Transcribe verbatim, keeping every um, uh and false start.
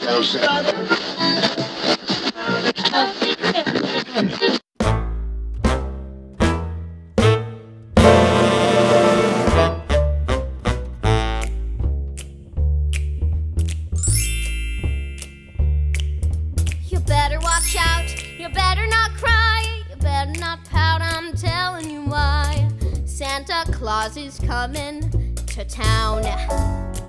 You better watch out, you better not cry, you better not pout, I'm telling you why. Santa Claus is coming to town.